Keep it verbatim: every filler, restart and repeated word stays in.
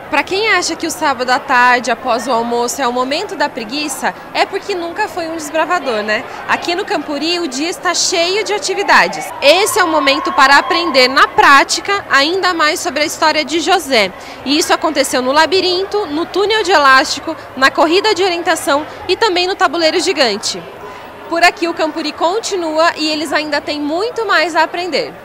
Para quem acha que o sábado à tarde, após o almoço, é o momento da preguiça, é porque nunca foi um desbravador, né? Aqui no Campuri o dia está cheio de atividades. Esse é o momento para aprender na prática ainda mais sobre a história de José. E isso aconteceu no labirinto, no túnel de elástico, na corrida de orientação e também no tabuleiro gigante. Por aqui o Campuri continua e eles ainda têm muito mais a aprender.